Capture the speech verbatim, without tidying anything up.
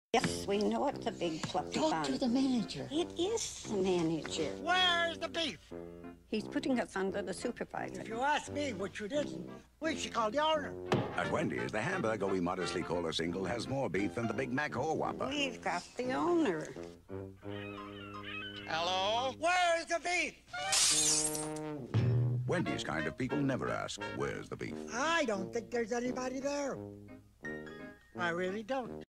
Yes, we know it's a big fluffy Talk bun. to the manager. It is the manager. Where's the beef? He's putting us under the supervisor. If you ask me, which you didn't, we should call the owner. At Wendy's, the hamburger we modestly call a single has more beef than the Big Mac or Whopper. We've got the owner. Hello? Where's the beef? Wendy's kind of people never ask, where's the beef? I don't think there's anybody there. I really don't.